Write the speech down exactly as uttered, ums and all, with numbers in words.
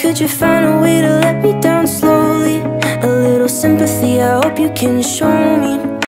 Could you find a way to let me down slowly? A little sympathy, I hope you can show me.